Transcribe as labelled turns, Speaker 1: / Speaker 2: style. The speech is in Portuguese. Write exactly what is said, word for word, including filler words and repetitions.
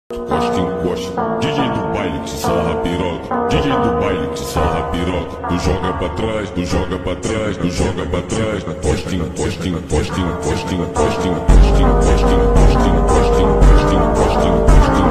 Speaker 1: Costa em costa, D J do baile que sarra piroca, D J do baile que sarra piroca. Tu joga pra trás, tu joga pra trás, tu joga pra trás. Costa em costa em costa em costa em costa em costa em costa em costa em costa em costa em costa em costa em costa em